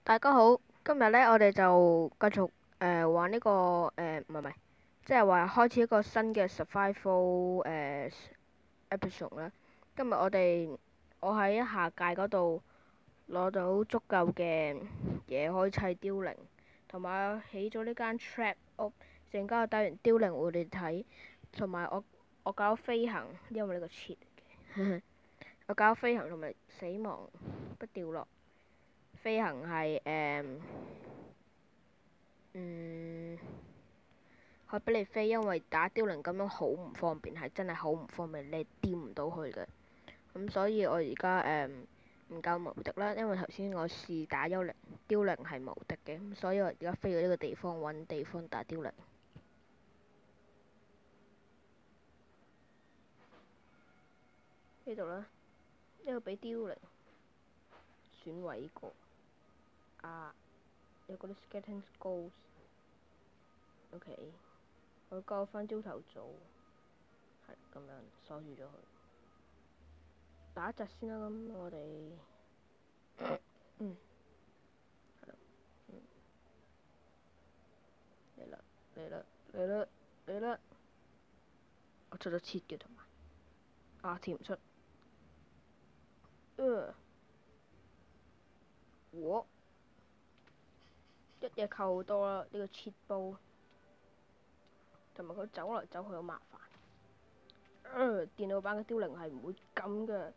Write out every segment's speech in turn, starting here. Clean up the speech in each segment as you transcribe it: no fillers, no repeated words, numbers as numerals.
大家好，今日咧我哋就繼續玩呢、個唔係，即係話開始一個新嘅 survival episode 啦。今日我喺下界嗰度攞到足夠嘅嘢可以砌凋零，同埋起咗呢間 trap 屋，陣間我帶完凋零會你睇，同埋我搞飛行，因為呢個 cheat 嚟嘅，我搞飛行同埋死亡不掉落。飛行係可以俾你飛，因為打凋零咁樣好唔方便，係真係好唔方便，你掂唔到佢嘅。咁所以我而家唔夠無敵啦，因為頭先我試打凋零係無敵嘅，咁所以我而家飛到呢個地方揾地方打凋零。呢度啦，呢個俾凋零損毀過。有嗰啲 skeleton skulls。OK， 我交翻朝頭早，係咁樣鎖住咗佢。打一隻先啦，咁我哋係咯，嚟啦嚟啦嚟啦嚟啦！我出咗切嘅同埋跳唔出。我一嘢扣好多啦，呢個切煲，同埋佢走嚟走去好麻煩。電腦版嘅凋零係唔會咁嘅。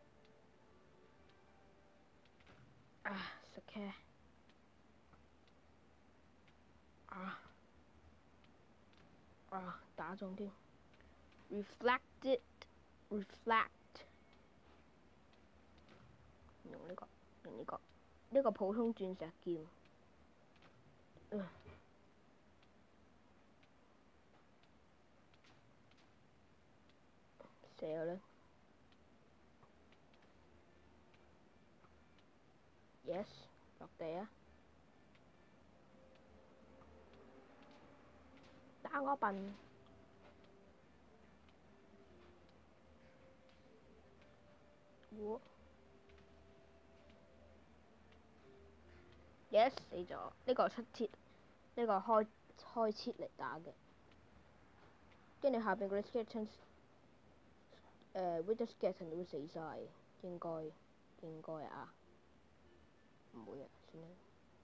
食茄。打中添。reflect。用呢個普通鑽石劍。射佢啦。Yes， 落地啊！打我笨。Yes， 死咗。呢個出切，呢個開切嚟打嘅。跟住下邊嗰啲 skeleton，with skeleton 都會死晒，應該啊，唔會啊，算啦。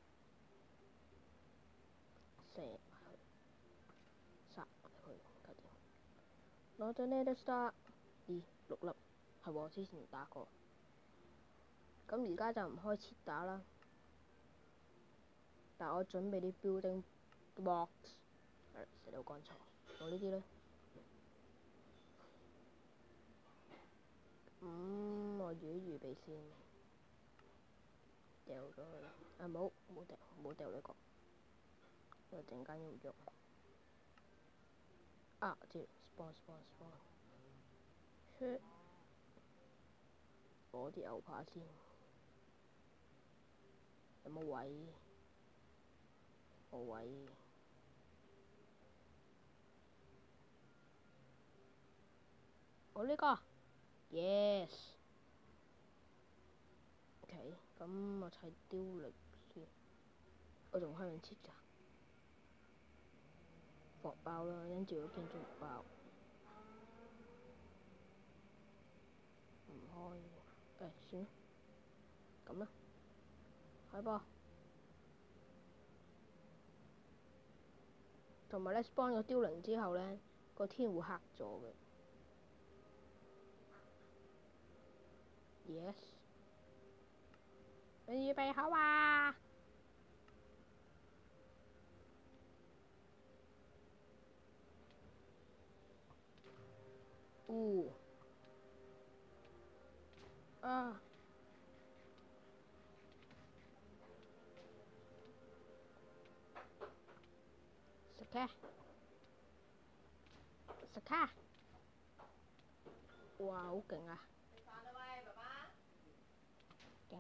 射埋佢，殺佢，搞掂。攞咗 nether star， 6粒，係喎，之前打過。咁而家就唔開始打啦。但我準備啲 building blocks， 食到乾草，用呢啲咧。我預備先，掉咗佢啦。冇掉呢個，因為陣間要喐。知 spawn。攞啲牛扒先，有冇位？冇位。我呢個 ，yes。OK， 咁我砌凋零先，我仲開緊切咋？薄包啦，跟住嗰建築包。唔開，算啦，咁啦，開波。同埋咧 spawn 個凋零之後咧，個天會黑咗嘅。Yes。你預備好啊？食卡。哇，好勁啊！勁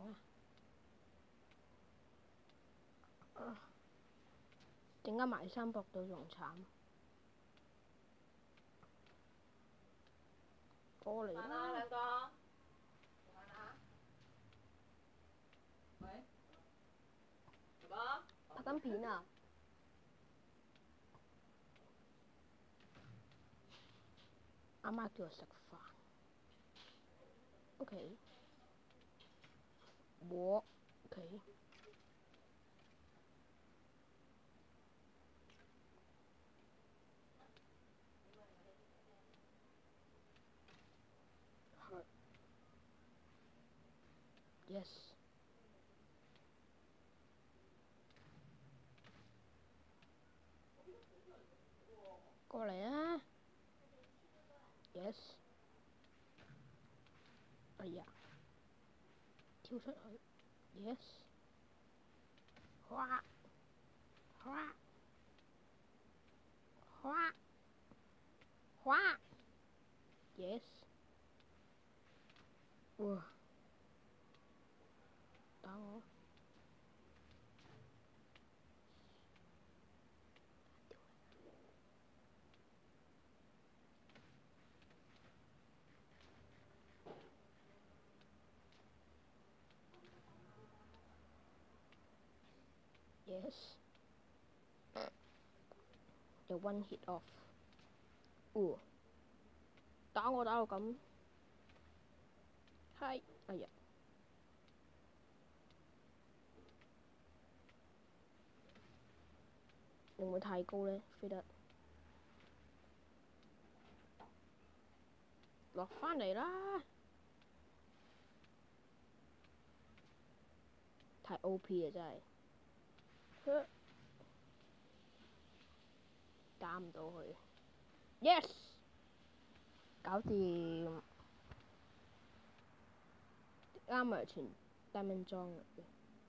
啊！陣間埋山博到仲慘。過嚟啦！兩個。 拍緊片啊！阿媽叫我食飯。OK。我 OK。Yes。過嚟啊 ！Yes。哎呀，跳出去。Yes。嘩嘩嘩嘩 Yes。哇！打我。Yes。就 one hit off。打我打到咁。係。哎呀！會唔會太高呢？飛得。落返嚟啦！太 OP 啊！真係。打唔到佢。Yes。搞掂。啱咪全 diamond 裝嚟嘅。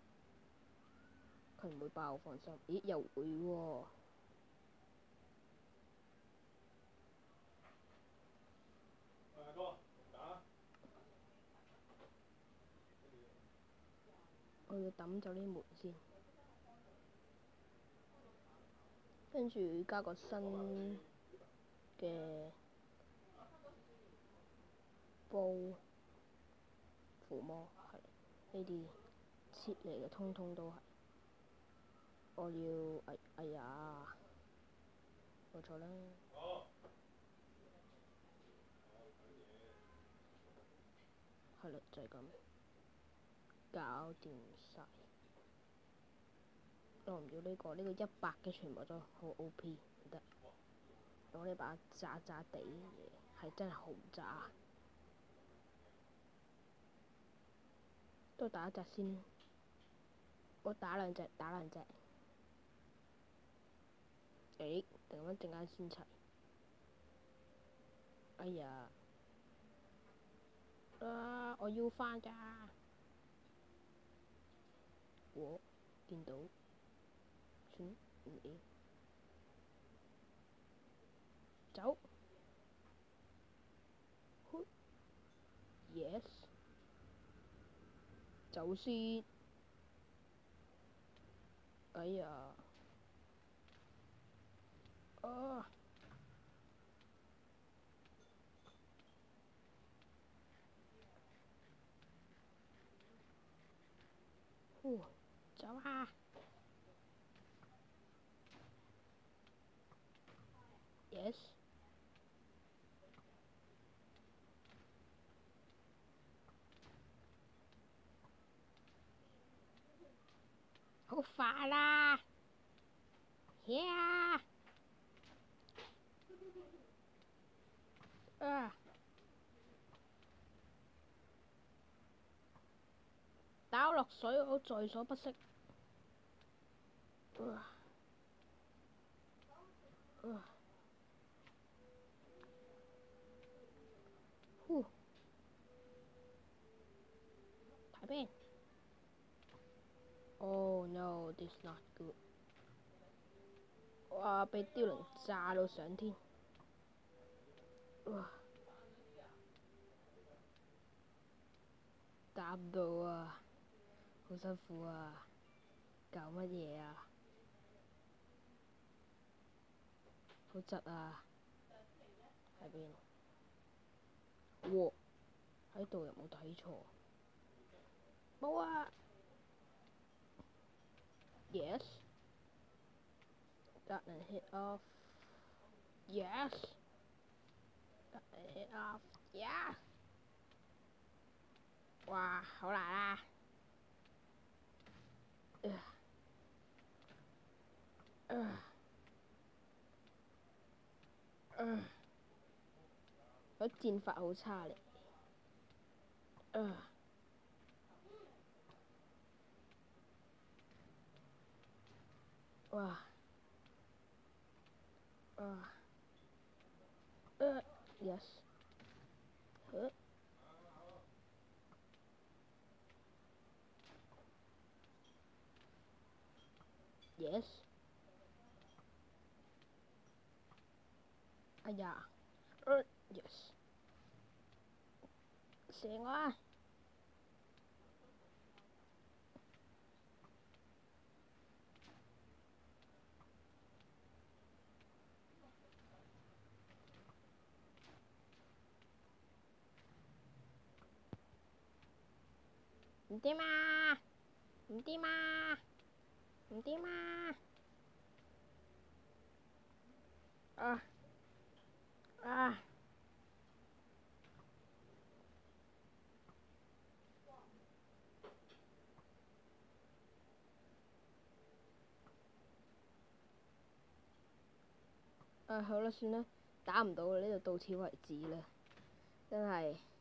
佢唔會爆，放心。咦？又會喎。大哥，打。我要抌走啲門先，跟住加個新嘅煲附魔，係呢啲切嚟嘅，通通都係。我要哎呀，冇錯啦。係啦，就係咁，搞掂晒。我唔要呢個100嘅全部都好 OP， 唔得。攞呢把渣渣地嘅嘢，係真係好渣。都打一隻先。我打兩隻。誒，突然間先齊。哎呀！我要返㗎。我見到。算唔要。走。Yes。走先。哎呀！走啊！Yes。好快啦！Yeah。打我落水，我在所不惜。排兵。Oh no, this not good。哇！被雕輪炸到上天。打唔到啊！好辛苦啊！搞乜嘢啊？好窒啊！喺邊？喎！喺度有冇睇錯？冇啊！Yes。 Duck and hit off. Yes. Duck and hit off. Yeah. 哇，好難啊！佢戰法好差嚟。哇！yes。yes。哎呀，yes。射我啊！唔掂啊！唔掂啊！唔掂啊！好啦，算啦，打唔到啦，呢度到此為止啦，真係〜